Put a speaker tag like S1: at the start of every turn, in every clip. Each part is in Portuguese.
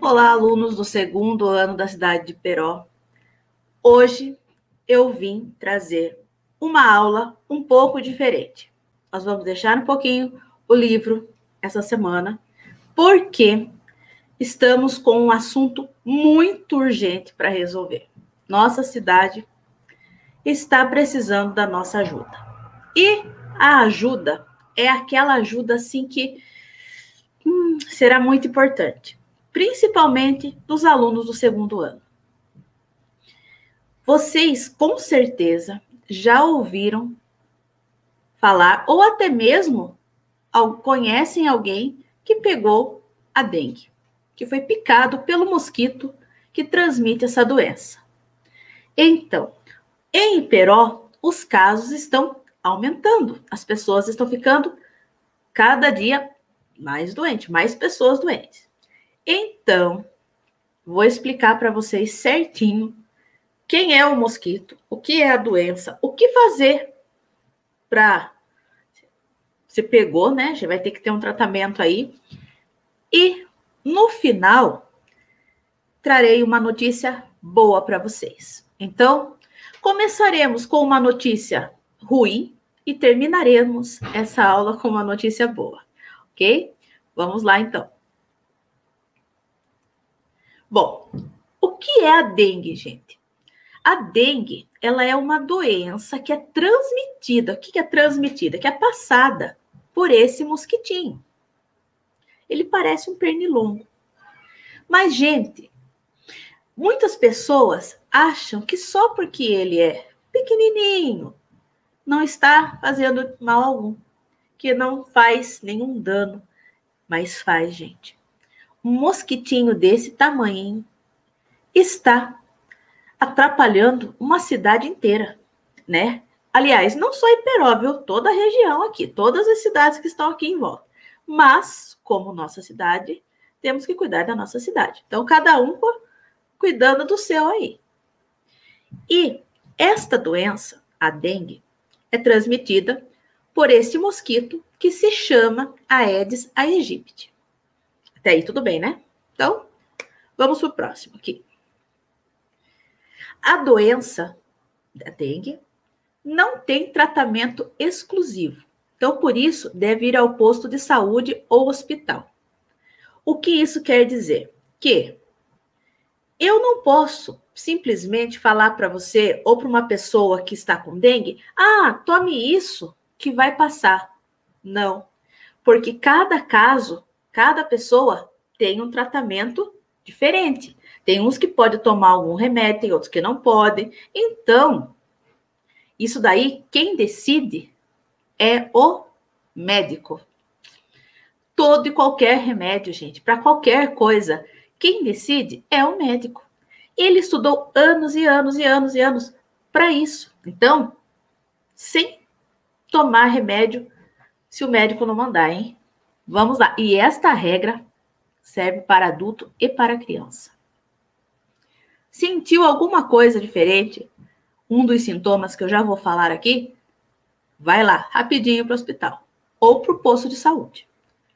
S1: Olá, alunos do segundo ano da cidade de Peró. Hoje eu vim trazer uma aula um pouco diferente. Nós vamos deixar um pouquinho o livro essa semana, porque estamos com um assunto muito urgente para resolver. Nossa cidade está precisando da nossa ajuda. E a ajuda é aquela ajuda assim que será muito importante, principalmente dos alunos do segundo ano. Vocês, com certeza, já ouviram falar, ou até mesmo conhecem alguém que pegou a dengue, que foi picado pelo mosquito que transmite essa doença. Então, em Iperó, os casos estão aumentando. As pessoas estão ficando cada dia mais doentes, mais pessoas doentes. Então, vou explicar para vocês certinho quem é o mosquito, o que é a doença, o que fazer para... Você pegou, né? Já vai ter que ter um tratamento aí. E, no final, trarei uma notícia boa para vocês. Então, começaremos com uma notícia ruim e terminaremos essa aula com uma notícia boa, ok? Vamos lá, então. Bom, o que é a dengue, gente? A dengue, ela é uma doença que é transmitida. O que é transmitida? Que é passada por esse mosquitinho. Ele parece um pernilongo. Mas, gente, muitas pessoas acham que só porque ele é pequenininho, não está fazendo mal algum, que não faz nenhum dano, mas faz, gente. Um mosquitinho desse tamanho está atrapalhando uma cidade inteira, né? Aliás, não só Iperó, viu? Toda a região aqui, todas as cidades que estão aqui em volta. Mas, como nossa cidade, temos que cuidar da nossa cidade. Então, cada um cuidando do seu aí. E esta doença, a dengue, é transmitida por esse mosquito que se chama Aedes aegypti. Até aí tudo bem, né? Então, vamos para o próximo aqui. A doença da dengue não tem tratamento exclusivo. Então, por isso, deve ir ao posto de saúde ou hospital. O que isso quer dizer? Que eu não posso simplesmente falar para você ou para uma pessoa que está com dengue, tome isso que vai passar. Não, porque cada caso, cada pessoa tem um tratamento diferente. Tem uns que podem tomar algum remédio, tem outros que não podem. Então, isso daí, quem decide é o médico. Todo e qualquer remédio, gente, para qualquer coisa, quem decide é o médico. Ele estudou anos e anos e anos e anos para isso. Então, sem tomar remédio, se o médico não mandar, hein? Vamos lá. E esta regra serve para adulto e para criança. Sentiu alguma coisa diferente? Um dos sintomas que eu já vou falar aqui, vai lá, rapidinho para o hospital ou para o posto de saúde.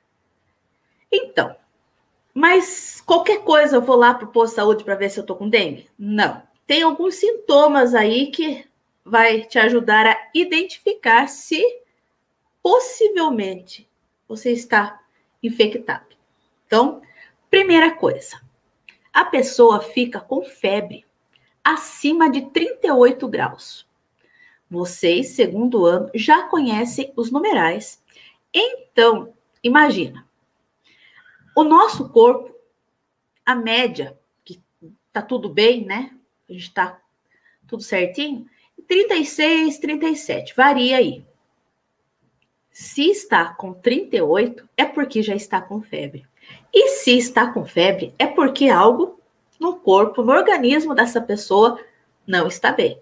S1: Então, mas qualquer coisa eu vou lá para o posto de saúde para ver se eu estou com dengue? Não. Tem alguns sintomas aí que vai te ajudar a identificar se possivelmente você está infectado. Então, primeira coisa, a pessoa fica com febre acima de 38 graus. Vocês, segundo ano, já conhecem os numerais. Então, imagina, o nosso corpo, a média, que tá tudo bem, né? A gente tá tudo certinho, 36, 37, varia aí. Se está com 38, é porque já está com febre. E se está com febre, é porque algo no corpo, no organismo dessa pessoa não está bem.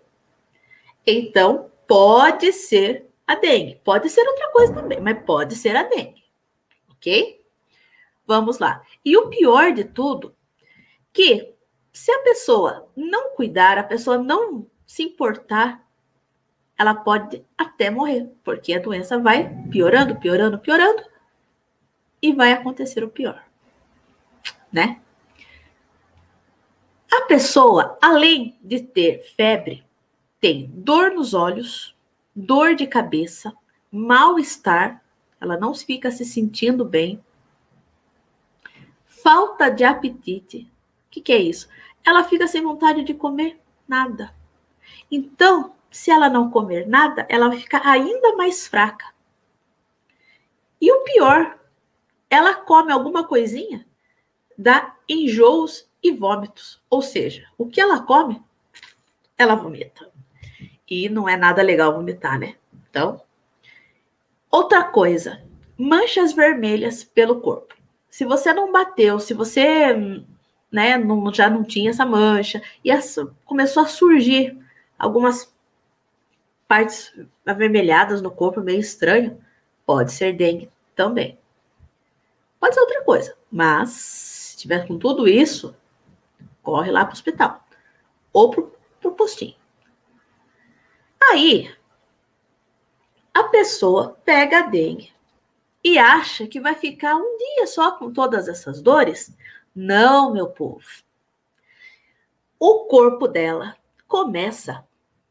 S1: Então, pode ser a dengue. Pode ser outra coisa também, mas pode ser a dengue. Ok? Vamos lá. E o pior de tudo, que se a pessoa não cuidar, a pessoa não se importar, ela pode até morrer, porque a doença vai piorando, piorando, piorando, e vai acontecer o pior, né? A pessoa, além de ter febre, tem dor nos olhos, dor de cabeça, mal-estar, ela não fica se sentindo bem, falta de apetite. O que é isso? Ela fica sem vontade de comer nada. Então, se ela não comer nada, ela vai ficar ainda mais fraca. E o pior, ela come alguma coisinha, dá enjoos e vômitos. Ou seja, o que ela come, ela vomita. E não é nada legal vomitar, né? Então, outra coisa, manchas vermelhas pelo corpo. Se você não bateu, se você, né, já não tinha essa mancha, e começou a surgir algumas partes avermelhadas no corpo, meio estranho, pode ser dengue também. Pode ser outra coisa, mas se tiver com tudo isso, corre lá para o hospital ou pro postinho. Aí, a pessoa pega a dengue e acha que vai ficar um dia só com todas essas dores. Não, meu povo. O corpo dela começa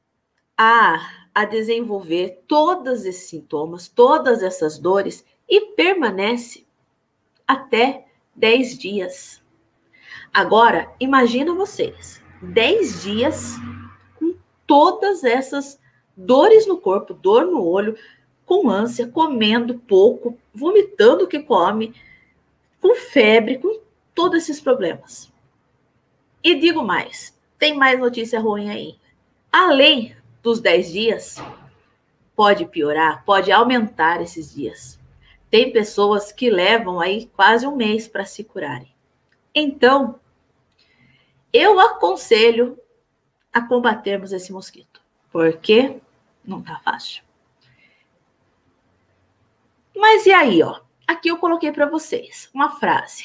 S1: a desenvolver todos esses sintomas, todas essas dores e permanece até 10 dias. Agora, imagina vocês, 10 dias com todas essas dores no corpo, dor no olho, com ânsia, comendo pouco, vomitando o que come, com febre, com todos esses problemas. E digo mais, tem mais notícia ruim aí. Além dos 10 dias, pode piorar, pode aumentar esses dias. Tem pessoas que levam aí quase um mês para se curarem. Então, eu aconselho a combatermos esse mosquito, porque não tá fácil. Mas e aí, ó? Aqui eu coloquei para vocês uma frase.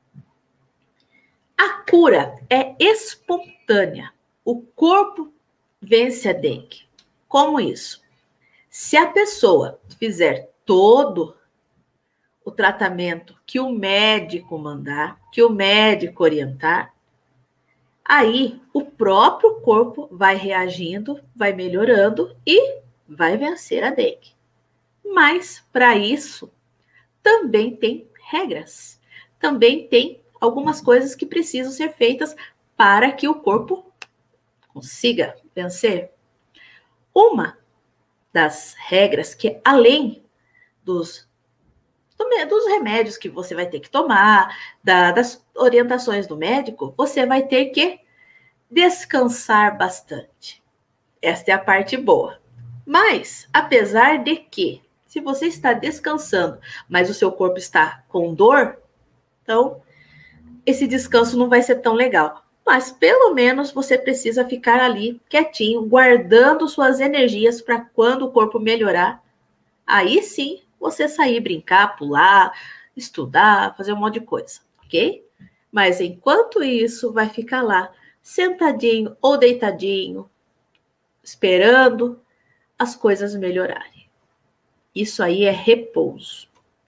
S1: A cura é espontânea. O corpo vence a dengue. Como isso? Se a pessoa fizer todo o tratamento que o médico mandar, que o médico orientar, aí o próprio corpo vai reagindo, vai melhorando e vai vencer a dengue. Mas, para isso, também tem regras. Também tem algumas coisas que precisam ser feitas para que o corpo consiga vencer. Uma das regras que, além dos remédios que você vai ter que tomar, das orientações do médico, você vai ter que descansar bastante. Esta é a parte boa. Mas, apesar de que, se você está descansando, mas o seu corpo está com dor, então esse descanso não vai ser tão legal. Mas pelo menos você precisa ficar ali quietinho, guardando suas energias para quando o corpo melhorar, aí sim você sair, brincar, pular, estudar, fazer um monte de coisa, ok? Mas enquanto isso, vai ficar lá, sentadinho ou deitadinho, esperando as coisas melhorarem. Isso aí é repouso.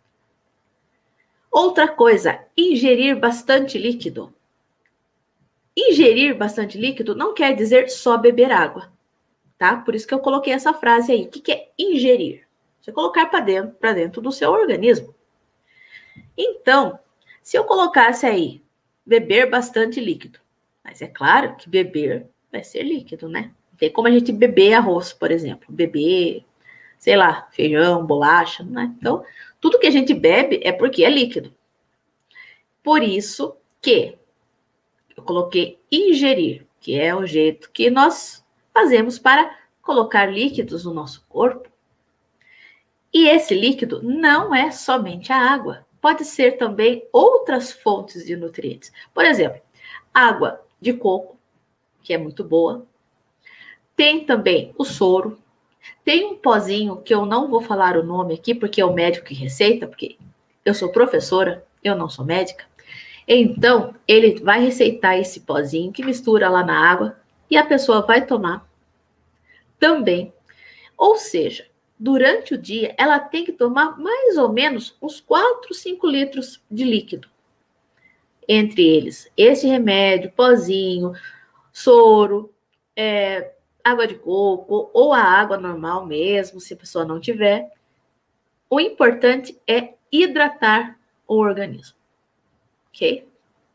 S1: Outra coisa, ingerir bastante líquido. Ingerir bastante líquido não quer dizer só beber água, tá? Por isso que eu coloquei essa frase aí. O que é ingerir? Você colocar para dentro do seu organismo. Então, se eu colocasse aí, beber bastante líquido, mas é claro que beber vai ser líquido, né? Não tem como a gente beber arroz, por exemplo. Beber, sei lá, feijão, bolacha, né? Então, tudo que a gente bebe é porque é líquido. Por isso que eu coloquei ingerir, que é o jeito que nós fazemos para colocar líquidos no nosso corpo. E esse líquido não é somente a água. Pode ser também outras fontes de nutrientes. Por exemplo, água de coco, que é muito boa. Tem também o soro. Tem um pozinho que eu não vou falar o nome aqui, porque é o médico que receita, porque eu sou professora, eu não sou médica. Então, ele vai receitar esse pozinho que mistura lá na água e a pessoa vai tomar também. Ou seja, durante o dia, ela tem que tomar mais ou menos uns 4, 5 litros de líquido. Entre eles, esse remédio, pozinho, soro, água de coco ou a água normal mesmo, se a pessoa não tiver. O importante é hidratar o organismo, ok?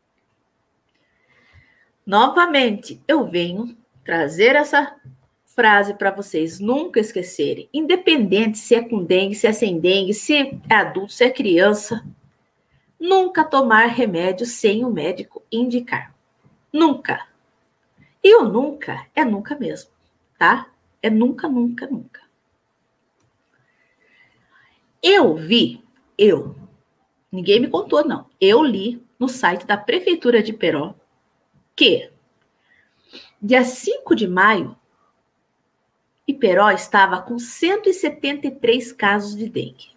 S1: Novamente, eu venho trazer essa frase para vocês nunca esquecerem. Independente se é com dengue, se é sem dengue, se é adulto, se é criança, nunca tomar remédio sem o médico indicar. Nunca. E o nunca é nunca mesmo, tá? É nunca, nunca, nunca. Ninguém me contou, não. Eu li no site da Prefeitura de Peró que dia 5 de maio, Iperó estava com 173 casos de dengue.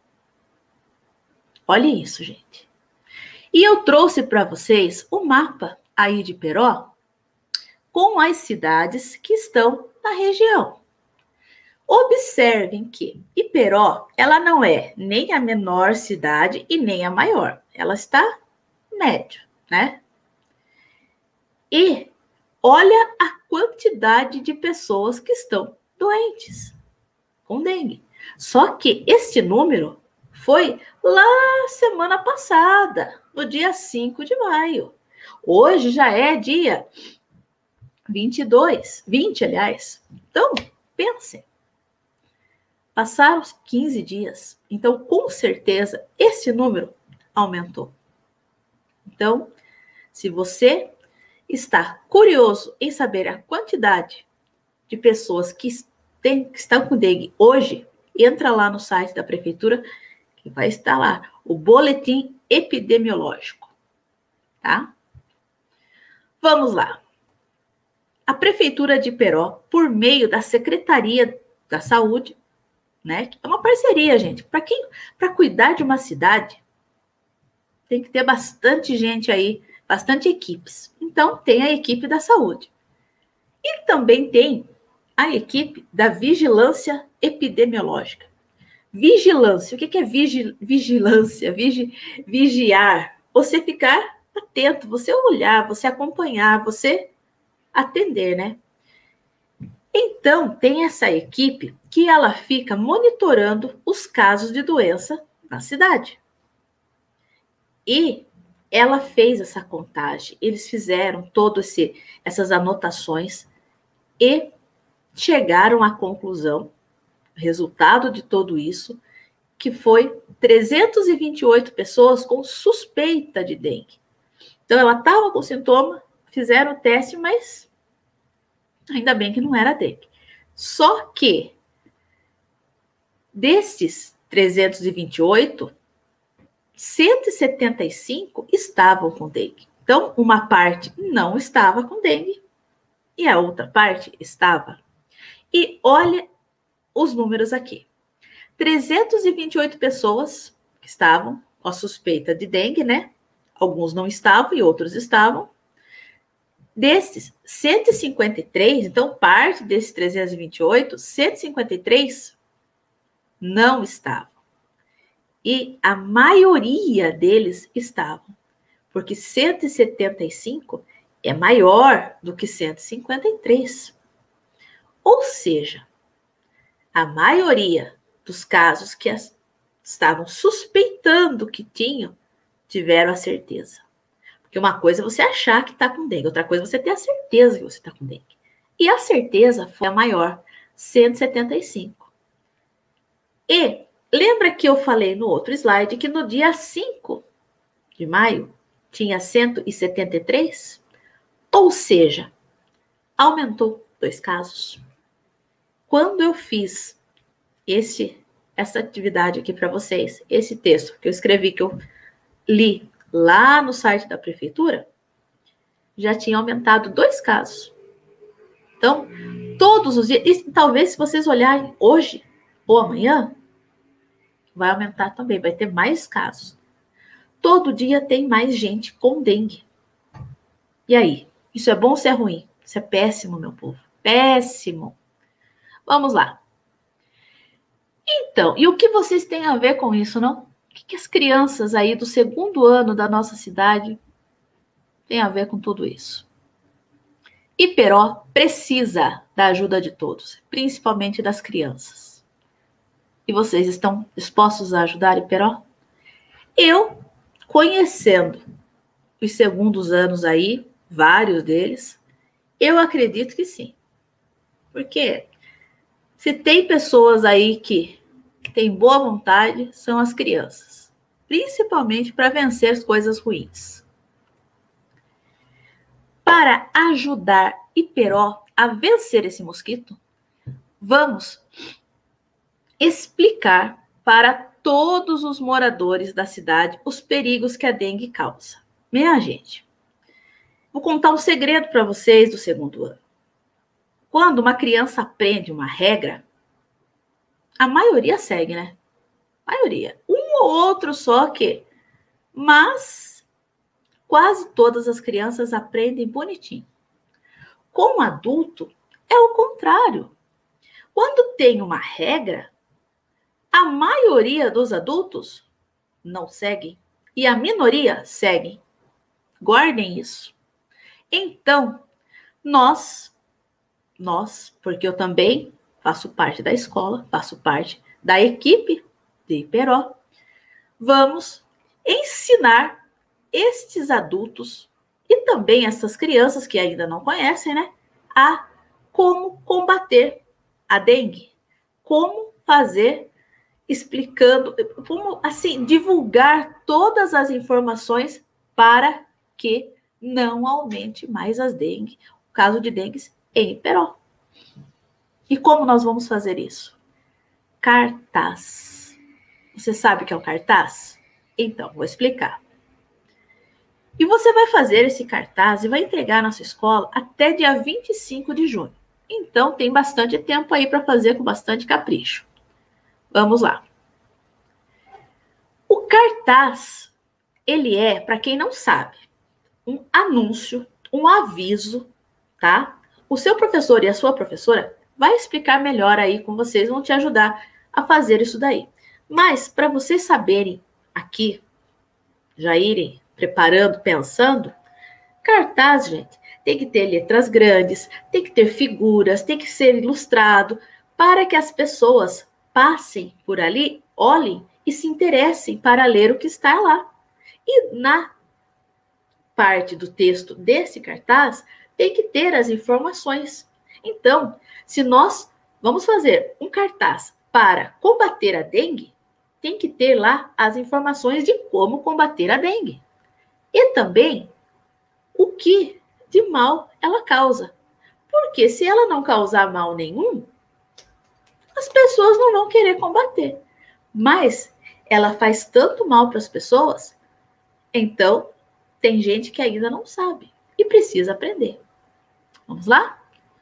S1: Olha isso, gente. E eu trouxe para vocês o mapa aí de Iperó com as cidades que estão na região. Observem que Iperó, ela não é nem a menor cidade e nem a maior. Ela está média, né? E olha a quantidade de pessoas que estão doentes com dengue. Só que este número foi lá semana passada, no dia 5 de maio. Hoje já é dia 20, aliás. Então, pensem. Passaram 15 dias. Então, com certeza, esse número aumentou. Então, se você está curioso em saber a quantidade de pessoas que estão com dengue hoje, entra lá no site da prefeitura, que vai estar lá o boletim epidemiológico, tá? Vamos lá. A prefeitura de Peró, por meio da Secretaria da Saúde, né? É uma parceria, gente. Para cuidar de uma cidade, tem que ter bastante gente aí, bastante equipes. Então, tem a equipe da saúde. E também tem a equipe da vigilância epidemiológica. Vigilância, o que é vigilância? Vigiar. Você ficar atento, você olhar, você acompanhar, você atender, né? Então, tem essa equipe que ela fica monitorando os casos de doença na cidade. E ela fez essa contagem, eles fizeram todas essas anotações e chegaram à conclusão, resultado de tudo isso, que foi 328 pessoas com suspeita de dengue. Então, ela estava com sintoma, fizeram o teste, mas ainda bem que não era dengue. Só que, desses 328, 175 estavam com dengue. Então, uma parte não estava com dengue e a outra parte estava. E olha os números aqui. 328 pessoas que estavam com a suspeita de dengue, né? Alguns não estavam e outros estavam. Desses 153, então parte desses 328, 153 não estavam. E a maioria deles estavam, porque 175 é maior do que 153. Ou seja, a maioria dos casos que estavam suspeitando que tinham, tiveram a certeza. Porque uma coisa é você achar que está com dengue, outra coisa é você ter a certeza que você está com dengue. E a certeza foi a maior, 175. E lembra que eu falei no outro slide que no dia 5 de maio tinha 173? Ou seja, aumentou 2 casos. Quando eu fiz essa atividade aqui para vocês, esse texto que eu escrevi, que eu li lá no site da prefeitura, já tinha aumentado 2 casos. Então, todos os dias, e talvez se vocês olharem hoje ou amanhã, vai aumentar também, vai ter mais casos. Todo dia tem mais gente com dengue. E aí? Isso é bom ou isso é ruim? Isso é péssimo, meu povo. Péssimo. Vamos lá. Então, e o que vocês têm a ver com isso, não? O que as crianças aí do 2º ano da nossa cidade tem a ver com tudo isso. Iperó precisa da ajuda de todos, principalmente das crianças. E vocês estão dispostos a ajudar Iperó? Eu, conhecendo os segundos anos aí, vários deles, eu acredito que sim. Porque se tem pessoas aí que têm boa vontade, são as crianças. Principalmente para vencer as coisas ruins. Para ajudar Iperó a vencer esse mosquito, vamos explicar para todos os moradores da cidade os perigos que a dengue causa. Minha gente, vou contar um segredo para vocês do segundo ano. Quando uma criança aprende uma regra, a maioria segue, né? A maioria. Um ou outro só que. Mas quase todas as crianças aprendem bonitinho. Com o adulto, é o contrário. Quando tem uma regra, a maioria dos adultos não segue e a minoria segue. Guardem isso. Então, nós, porque eu também faço parte da escola, faço parte da equipe de Iperó, vamos ensinar estes adultos e também essas crianças que ainda não conhecem, né, a como combater a dengue, como fazer, explicando, como assim divulgar todas as informações para que não aumente mais as dengue, o caso de dengue em Iperó. E como nós vamos fazer isso? Cartaz. Você sabe o que é o cartaz? Então, vou explicar. E você vai fazer esse cartaz e vai entregar na sua escola até dia 25 de junho. Então, tem bastante tempo aí para fazer com bastante capricho. Vamos lá. O cartaz, ele é, para quem não sabe, um anúncio, um aviso, tá? O seu professor e a sua professora vai explicar melhor aí com vocês, vão te ajudar a fazer isso daí. Mas, para vocês saberem aqui, já irem preparando, pensando, cartaz, gente, tem que ter letras grandes, tem que ter figuras, tem que ser ilustrado, para que as pessoas passem por ali, olhem e se interessem para ler o que está lá. E na parte do texto desse cartaz, tem que ter as informações. Então, se nós vamos fazer um cartaz para combater a dengue, tem que ter lá as informações de como combater a dengue. E também o que de mal ela causa. Porque se ela não causar mal nenhum, as pessoas não vão querer combater. Mas ela faz tanto mal para as pessoas, então tem gente que ainda não sabe e precisa aprender. Vamos lá?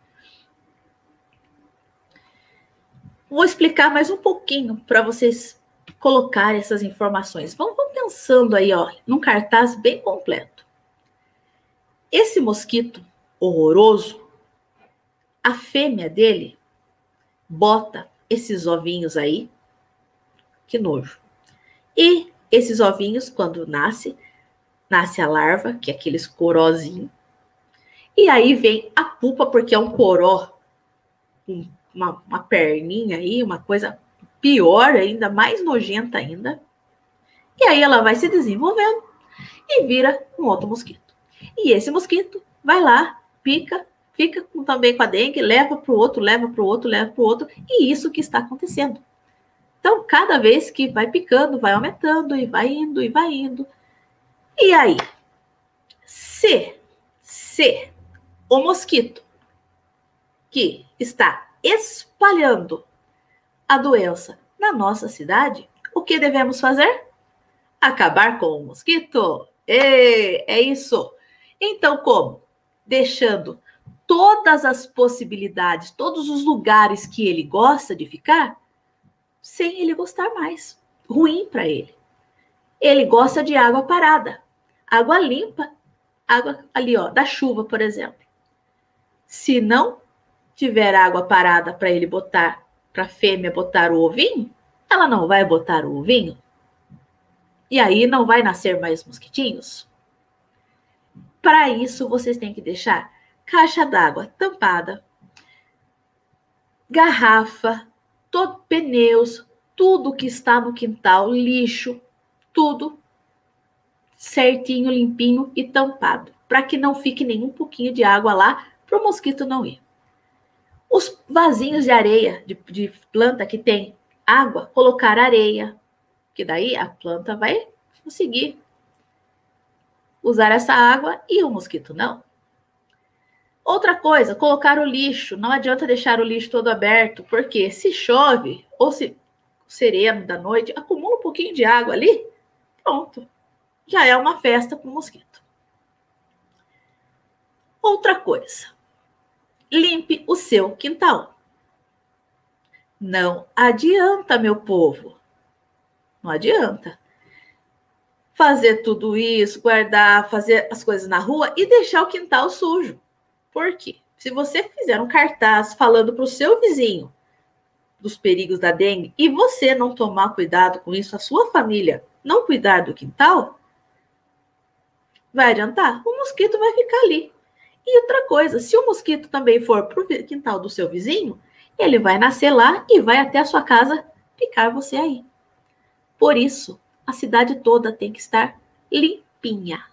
S1: Vou explicar mais um pouquinho para vocês colocarem essas informações. Vamos pensando aí, ó, num cartaz bem completo. Esse mosquito horroroso, a fêmea dele bota esses ovinhos aí, que nojo. E esses ovinhos, quando nasce a larva, que é aqueles corozinhos. E aí vem a pupa, porque é um coró, uma perninha aí, uma coisa pior ainda, mais nojenta ainda. E aí ela vai se desenvolvendo e vira um outro mosquito. E esse mosquito vai lá, pica, fica também com a dengue, leva para o outro, leva para o outro, leva para o outro. E isso que está acontecendo. Então, cada vez que vai picando, vai aumentando e vai indo e vai indo. E aí, se o mosquito que está espalhando a doença na nossa cidade, o que devemos fazer? Acabar com o mosquito? É isso. Então, como? Deixando todas as possibilidades, todos os lugares que ele gosta de ficar, sem ele gostar mais. Ruim para ele. Ele gosta de água parada, água limpa, água ali, ó, da chuva, por exemplo. Se não tiver água parada para ele botar, para a fêmea botar o ovinho, ela não vai botar o ovinho. E aí não vai nascer mais mosquitinhos. Para isso, vocês têm que deixar caixa d'água tampada, garrafa, pneus, tudo que está no quintal, lixo, tudo certinho, limpinho e tampado, para que não fique nenhum pouquinho de água lá para o mosquito não ir. Os vasinhos de areia, de planta que tem água, colocar areia, que daí a planta vai conseguir usar essa água e o mosquito não. Outra coisa, colocar o lixo. Não adianta deixar o lixo todo aberto, porque se chove ou se sereno da noite, acumula um pouquinho de água ali, pronto. Já é uma festa para o mosquito. Outra coisa, limpe o seu quintal. Não adianta, meu povo. Não adianta fazer tudo isso, guardar, fazer as coisas na rua e deixar o quintal sujo. Por quê? Se você fizer um cartaz falando para o seu vizinho dos perigos da dengue e você não tomar cuidado com isso, a sua família não cuidar do quintal, vai adiantar? O mosquito vai ficar ali. E outra coisa, se o mosquito também for para o quintal do seu vizinho, ele vai nascer lá e vai até a sua casa picar você aí. Por isso, a cidade toda tem que estar limpinha.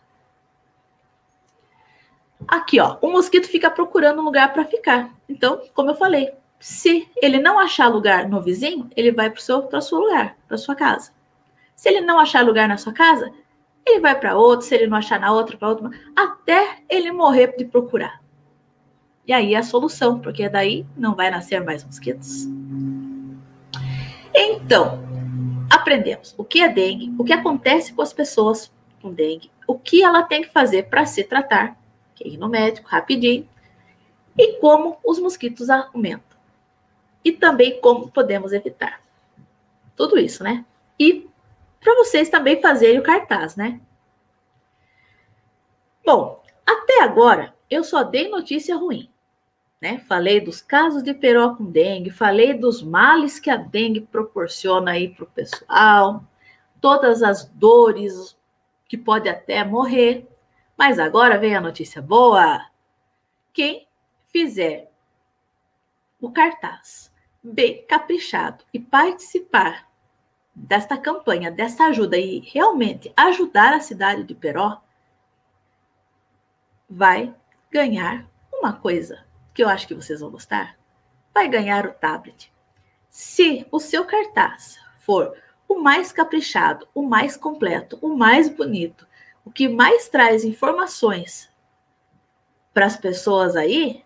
S1: Aqui, ó, o mosquito fica procurando um lugar para ficar. Então, como eu falei, se ele não achar lugar no vizinho, ele vai para o seu lugar, para sua casa. Se ele não achar lugar na sua casa, ele vai para outro, se ele não achar na outra, para outra, até ele morrer de procurar. E aí é a solução, porque daí não vai nascer mais mosquitos. Então, aprendemos o que é dengue, o que acontece com as pessoas com dengue, o que ela tem que fazer para se tratar, que é ir no médico rapidinho, e como os mosquitos aumentam. E também como podemos evitar. Tudo isso, né? E para vocês também fazerem o cartaz, né? Bom, até agora eu só dei notícia ruim, né? Falei dos casos de peró com dengue, falei dos males que a dengue proporciona aí para o pessoal, todas as dores que pode até morrer. Mas agora vem a notícia boa. Quem fizer o cartaz bem caprichado e participar desta campanha, dessa ajuda e realmente ajudar a cidade de Peró, vai ganhar uma coisa que eu acho que vocês vão gostar. Vai ganhar o tablet. Se o seu cartaz for o mais caprichado, o mais completo, o mais bonito, o que mais traz informações para as pessoas aí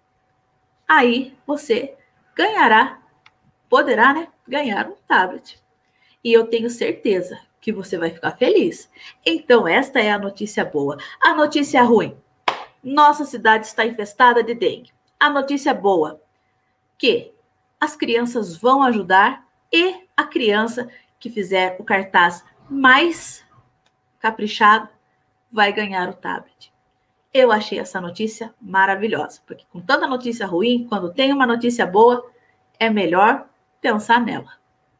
S1: você poderá, né, ganhar um tablet. E eu tenho certeza que você vai ficar feliz. Então, esta é a notícia boa. A notícia ruim: nossa cidade está infestada de dengue. A notícia boa: que as crianças vão ajudar e a criança que fizer o cartaz mais caprichado vai ganhar o tablet. Eu achei essa notícia maravilhosa, porque com tanta notícia ruim, quando tem uma notícia boa, é melhor pensar nela.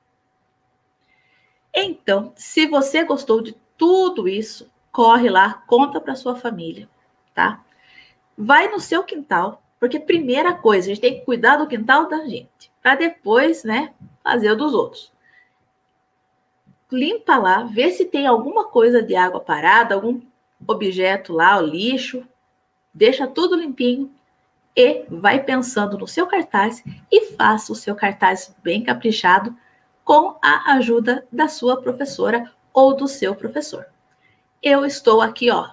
S1: Então, se você gostou de tudo isso, corre lá, conta para sua família, tá? Vai no seu quintal, porque primeira coisa, a gente tem que cuidar do quintal da gente, para depois, né, fazer o dos outros. Limpa lá, vê se tem alguma coisa de água parada, algum objeto lá, o lixo, deixa tudo limpinho e vai pensando no seu cartaz e faça o seu cartaz bem caprichado com a ajuda da sua professora ou do seu professor. Eu estou aqui, ó,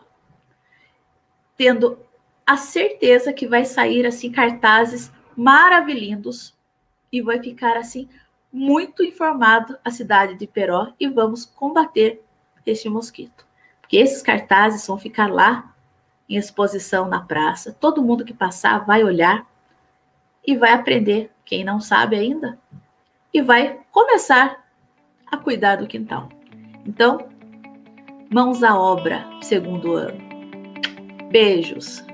S1: tendo a certeza que vai sair assim cartazes maravilhosos e vai ficar assim muito informado a cidade de Peró e vamos combater este mosquito. Porque esses cartazes vão ficar lá em exposição na praça. Todo mundo que passar vai olhar e vai aprender, quem não sabe ainda, e vai começar a cuidar do quintal. Então, mãos à obra, segundo ano. Beijos!